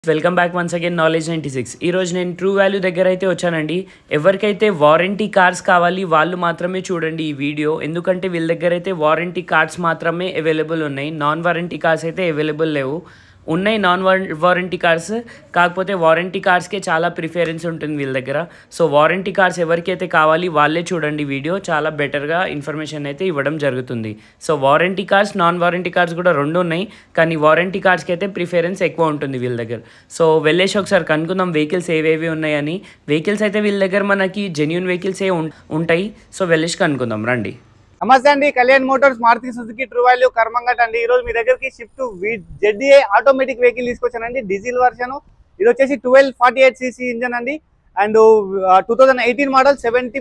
Welcome back once again knowledge 96. ఈరోజు నేను true value దగ్గర అయితే వచ్చానండి. ఎవరికైతే వారంటీ కార్డ్స్ కావాలి వాళ్ళు మాత్రమే చూడండి ఈ వీడియో. ఎందుకంటే వీళ్ళ దగ్గర అయితే వారంటీ కార్డ్స్ మాత్రమే అవైలబుల్ ఉన్నాయి. నాన్ వారంటీ కార్డ్స్ అయితే అవైలబుల్ లేవు. ఉన్నాయి నాన్ వారంటీ కార్డ్స్, కాకపోతే వారంటీ కార్డ్స్కే చాలా ప్రిఫరెన్స్ ఉంటుంది వీళ్ళ దగ్గర. సో వారంటీ కార్డ్స్ ఎవరికైతే కావాలి వాళ్ళే చూడండి వీడియో. చాలా బెటర్గా ఇన్ఫర్మేషన్ అయితే ఇవ్వడం జరుగుతుంది. So warranty cards, non warranty cards కూడా రెండు ఉన్నాయి, కానీ వారంటీ కార్డ్స్కి అయితే ప్రిఫరెన్స్ ఎక్కువ ఉంటుంది వీళ్ళ దగ్గర. సో వెళ్ళేసి ఒకసారి కనుక్కుందాం వెహికల్స్ ఏవేవి ఉన్నాయని. వెహికల్స్ అయితే వీళ్ళ దగ్గర మనకి జెన్యూన్ వెహికల్సే ఉంటాయి. సో వెళ్ళేసి కనుక్కుందాం రండి. నమస్తే అండి, Kalyan motors Maruti Suzuki true value Karmanghat అండి. ఈ రోజు మీ దగ్గరికి షిఫ్ట్ ZDA ఆటోమేటిక్ వెహికల్ తీసుకొచ్చానండి, డీజిల్ వర్షన్. ఇది వచ్చేసి 1248cc ఇంజన్ అండి. అండ్ 2018 మోడల్,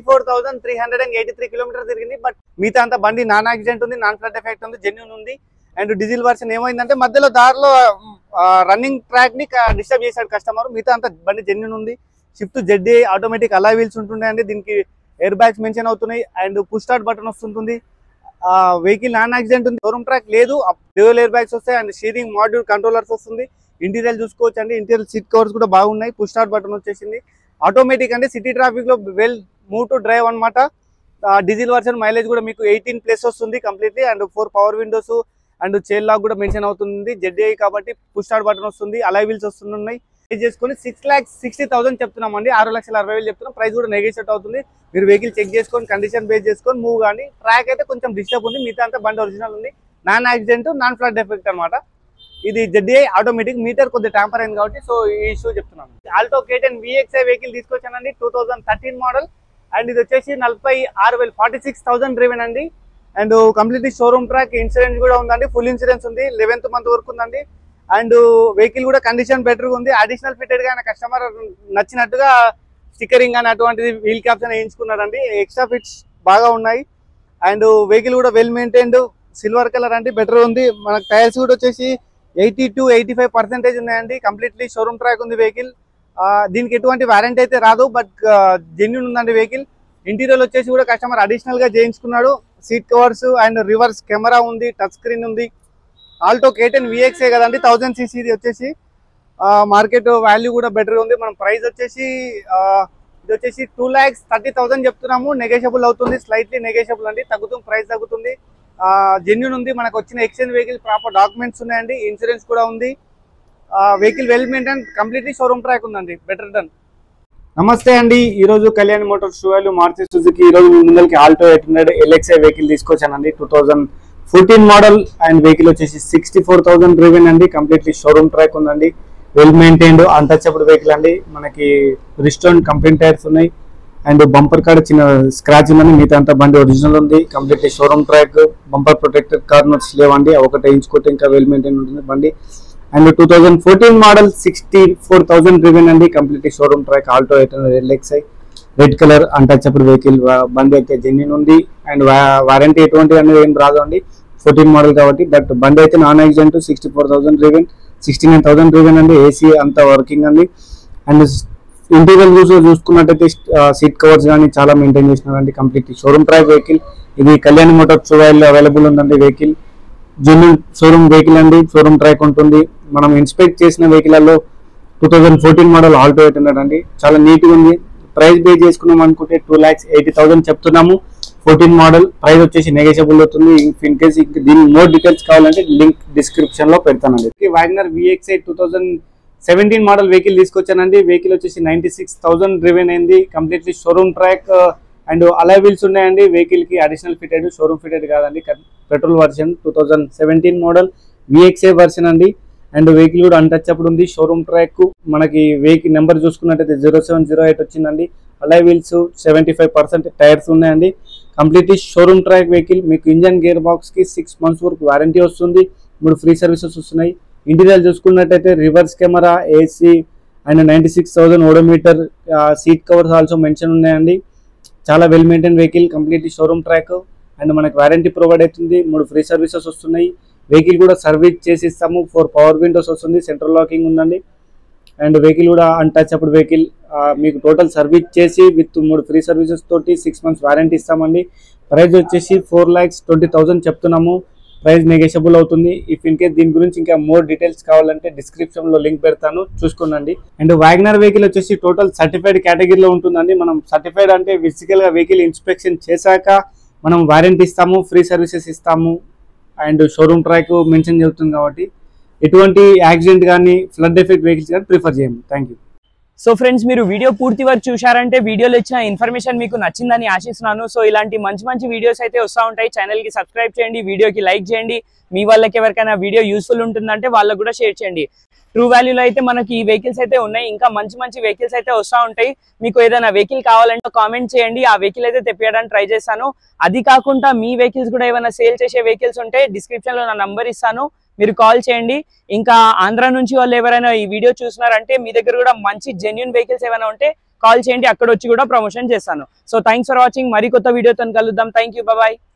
74,383 కిలోమీటర్ తిరిగింది. బట్ మిగతా అంతా బండి నాన్ యాక్సిడెంట్ ఉంది, నాన్ ఫ్లడ్ ఎఫెక్ట్ ఉంది, జెన్యూన్ ఉంది. అండ్ డీజిల్ వర్షన్ ఏమైందంటే మధ్యలో దారిలో రన్నింగ్ ట్రాక్ ని డిస్టర్బ్ చేశాడు కస్టమర్. మిగతా అంతా బండి జెన్యూన్ ఉంది. షిఫ్ట్ ZDA ఆటోమేటిక్ అలా వీల్స్ ఉంటుండే అండి. దీనికి ఎయిర్ బ్యాగ్స్ మెన్షన్ అవుతున్నాయి అండ్ పుష్ స్టార్ట్ బటన్ వస్తుంటుంది. వెహికల్ నాన్ యాక్సిడెంట్ ఉంది, షోరూమ్ ట్రాక్ లేదు, డ్యూయల్ ఎయిర్ బ్యాగ్స్ వస్తాయి అండ్ స్టీరింగ్ మాడ్యూల్ కంట్రోలర్స్ వస్తుంది. ఇంటీరియర్ చూసుకోవచ్చు అండి, ఇంటీరియర్ సీట్ కవర్స్ కూడా బాగున్నాయి. పుష్ స్టార్ట్ బటన్ వచ్చేసింది. ఆటోమేటిక్ అంటే సిటీ ట్రాఫిక్ లో వెల్ మూవ్ టు డ్రైవ్ అనమాట. డీజిల్ వర్షన్ మైలేజ్ కూడా మీకు 18+ వస్తుంది completely. And 4 power windows and chain lock కూడా మెన్షన్ అవుతుంది. ZDA కాబట్టి పుష్ స్టార్ట్ బటన్ వస్తుంది, అలై వీల్స్ వస్తున్నాయి. చేసుకొని 6,60,000 చెప్తున్నామండి, 6,60,000 చెప్తున్నాం. ప్రైస్ కూడా నెగోషియేట్ అవుతుంది. మీరు వెహికల్ చెక్ చేసుకొని కండిషన్ బేస్ చేసుకొని మూవ్ కానీ. ట్రాక్ అయితే కొంచెం డిస్టర్బ్ ఉంది, మిగతా అంతా బండి ఒరిజినల్ ఉంది. Non accident, non flood effect అనమాట. ఇది ZDA ఆటోమేటిక్. మీటర్ కొద్దిగా ట్యాంపర్ అయింది కాబట్టి సో ఈ ఇష్యూ చెప్తున్నాను. ఆల్టో K10 VXi వెహికల్ తీసుకొచ్చానండి, 2013 మోడల్. అండ్ ఇది వచ్చేసి 46,000 డ్రివెన్ అండి. And completely showroom track, insurance కూడా ఉందండి, ఫుల్ ఇన్సూరెన్స్ ఉంది, 11th మంత్ వరకు ఉందండి. అండ్ వెహికల్ కూడా కండిషన్ బెటర్ ఉంది. అడిషనల్ ఫిటెడ్ గా కస్టమర్ నచ్చినట్టుగా స్టిక్కరింగ్ అని అటువంటిది వీల్ క్యాప్స్ అని వేయించుకున్నారండి. ఎక్స్ట్రా ఫిట్స్ బాగా ఉన్నాయి. అండ్ వెహికల్ కూడా వెల్ మెయింటైన్డ్, సిల్వర్ కలర్ అండి, బెటర్ ఉంది. మనకు టైర్స్ కూడా వచ్చేసి 80 to 85% ఉన్నాయండి. కంప్లీట్లీ షోరూమ్ ట్రాక్ ఉంది వెహికల్. దీనికి ఎటువంటి వారంటీ అయితే రాదు, బట్ జెన్యూన్ ఉందండి వెహికల్. ఇంటీరియర్ వచ్చేసి కూడా కస్టమర్ అడిషనల్ గా చేయించుకున్నాడు. Seat covers and reverse camera ఉంది, టచ్ స్క్రీన్ ఉంది. ఆల్టో K10 VXi కదండి, 1000cc వచ్చేసి మార్కెట్ వాల్యూ కూడా బెటర్ ఉంది. మనం ప్రైస్ వచ్చేసి ఇది వచ్చేసి 2,30,000 చెప్తున్నాము. నెగోషియబుల్ అవుతుంది, స్లైట్లీ నెగోషియబుల్ అండి, తగ్గుతుంది, ప్రైస్ తగ్గుతుంది. జెన్యూన్ ఉంది. మనకు వచ్చిన ఎక్స్చేంజ్ వెహికల్ ప్రాపర్ డాక్యుమెంట్స్ ఉన్నాయండి, ఇన్సూరెన్స్ కూడా ఉంది. Vehicle well maintain, completely showroom track ఉందండి, బెటర్ డన్. నమస్తే అండి, ఈ రోజు Kalyan motors true value Maruti Suzuki ఈ రోజు మీ ముందరికి ఆల్టో 800 LXi వెహికల్ తీసుకొచ్చానండి, 2014 మోడల్. అండ్ వెహికల్ వచ్చేసి 64,000 డ్రివెన్ అండి, కంప్లీట్లీ షోరూమ్ ట్రాక్ ఉందండి, వెల్ మెయింటైన్డ్, అన్టచబుల్ వెహికల్ అండి. మనకి రిస్టోన్ కంపెనీ టైర్స్ ఉన్నాయి అండ్ బంపర్ కాడ చిన్న స్క్రాచ్ ఉందండి, మిగతా అంతా బండి ఒరిజినల్ ఉంది. Completely showroom track, bumper protected corners లేవండి, ఒకటి వేయించుకుంటే ఇంకా వెల్ మెయింటైన్ ఉంటుంది బండి. అండ్ 2014 మోడల్, 64,000 డ్రివెన్ అండి, completely showroom track, Alto 800 LXi, red colour, untouchable vehicle. బండి అయితే జెన్యూన్ ఉంది అండ్ వారంటీ ఎటువంటి అనేది ఏం రాదు అండి, 14 మోడల్ కాబట్టి. బట్ బండి అయితే నాన్ యాక్సిడెంట్, 64,000 డ్రివెన్, 69,000 డ్రివెన్ అండి. ఏసీ అంతా వర్కింగ్ అండి. అండ్ ఇంటీరియర్ చూసుకున్నట్టయితే సీట్ కవర్స్ కానీ చాలా మెయింటైన్ చేసినారండి, కంప్లీట్లీ షోరూమ్ ట్రాక్ వెహికల్. ఇది Kalyan motors true value available ఉందండి వెహికల్. జెన్యూన్ షోరూమ్ వెహికల్ అండి, షోరూమ్ ట్రాక్ ఉంటుంది. మనం ఇన్స్పెక్ట్ చేసిన వెహికల్లో 2014 మోడల్ ఆల్టో 800 అండి, చాలా నీట్గా ఉంది. ప్రైస్ బే చేసుకున్నాం అనుకుంటే 2,80,000 చెప్తున్నాము. 14 మోడల్, ప్రైస్ వచ్చేసి నెగోషియబుల్ అవుతుంది. ఇన్ కేస్ దీని మోర్ డీటెయిల్స్ కావాలంటే లింక్ డిస్క్రిప్షన్ లో పెడతానండి. వాగనర్ VXi 2017 మోడల్ వెహికల్ తీసుకొచ్చానండి. వెహికల్ వచ్చేసి 96,000 డ్రివెన్ అయింది, completely showroom track and alloy wheels ఉన్నాయండి. వెహికల్ కి అడిషనల్ ఫిటెడ్, షోరూమ్ ఫిటెడ్ కాదండి, petrol version. 2017 model VXi version అండి. అండ్ వెహికల్ కూడా అన్టచబుల్ ఉంది, షోరూమ్ ట్రాక్. మనకి వెహికల్ నెంబర్ చూసుకున్నట్టయితే 0708 వచ్చిందండి. అలై వీల్స్, 75% టైర్స్ ఉన్నాయండి. Completely showroom track vehicle. మీకు ఇంజన్ గేర్ బాక్స్ కి 6 months వరకు వారంటీ వస్తుంది, 3 ఫ్రీ సర్వీసెస్ వస్తున్నాయి. ఇంటీరియర్ చూసుకున్నట్టయితే reverse camera, AC and 96,000 odometer, seat covers also mention ఉన్నాయండి. చాలా well maintain vehicle, completely showroom track. And మనకి వారంటీ ప్రొవైడ్ అవుతుంది, 3 ఫ్రీ సర్వీసెస్ వస్తున్నాయి. వెహికల్ కూడా సర్వీస్ చేసి ఇస్తాము, 4 పవర్ విండోస్ వస్తుంది, సెంట్రల్ లాకింగ్ ఉందండి. అండ్ వెహికల్ కూడా అన్టచబుల్ వెహికల్. మీకు టోటల్ సర్వీస్ చేసి విత్ 3 ఫ్రీ సర్వీసెస్ తోటి 6 months వారంటీ ఇస్తామండి. ప్రైస్ వచ్చేసి 4,20,000 చెప్తున్నాము. ప్రైస్ నెగోషియబుల్ అవుతుంది. ఇఫ్ ఇన్ కేస్ దీని గురించి ఇంకా మోర్ డీటెయిల్స్ కావాలంటే డిస్క్రిప్షన్లో లింక్ పెడతాను, చూసుకోండి. అండ్ వ్యాగనర్ వెహికల్ వచ్చేసి టోటల్ సర్టిఫైడ్ కేటగిరీలో ఉంటుందండి. మనం సర్టిఫైడ్ అంటే ఫిజికల్గా వెహికల్ ఇన్స్పెక్షన్ చేశాక మనం వారంటీ ఇస్తాము, ఫ్రీ సర్వీసెస్ ఇస్తాము అండ్ షోరూమ్ ట్రాక్ మెన్షన్ చేస్తుంది కాబట్టి ఎటువంటి యాక్సిడెంట్ కానీ ఫ్లడ్ ఎఫెక్ట్ వెహికల్స్ కానీ ప్రిఫర్ చేయము. Thank you. సో ఫ్రెండ్స్, మీరు వీడియో పూర్తి వరకు చూశారంటే వీడియోలో ఇచ్చిన ఇన్ఫర్మేషన్ మీకు నచ్చిందని ఆశిస్తున్నాను. సో ఇలాంటి మంచి మంచి వీడియోస్ అయితే వస్తూ ఉంటాయి. ఛానల్కి సబ్స్క్రైబ్ చేయండి, వీడియోకి లైక్ చేయండి. మీ వాళ్ళకి ఎవరికైనా వీడియో యూస్ఫుల్ ఉంటుందంటే వాళ్ళకు కూడా షేర్ చేయండి. ట్రూ వాల్యూలో అయితే మనకి ఈ వెహికల్స్ అయితే ఉన్నాయి, ఇంకా మంచి మంచి వెహికల్స్ అయితే వస్తూ ఉంటాయి. మీకు ఏదైనా వెహికల్ కావాలంటే కామెంట్ చేయండి, ఆ వెహికల్ అయితే తెప్పియడానికి ట్రై చేస్తాను. అది కాకుండా మీ వెహికల్స్ కూడా ఏమైనా సేల్ చేసే వెహికల్స్ ఉంటే డిస్క్రిప్షన్లో నా నంబర్ ఇస్తాను, మీరు కాల్ చేయండి. ఇంకా ఆంధ్ర నుంచి వాళ్ళు ఎవరైనా ఈ వీడియో చూస్తున్నారంటే మీ దగ్గర కూడా మంచి జెన్యూన్ వెహికల్స్ ఏమైనా ఉంటే కాల్ చేయండి, అక్కడ వచ్చి కూడా ప్రమోషన్ చేస్తాను. So thanks for watching. మరి కొత్త వీడియోతో కలుద్దాం. Thank you, bye.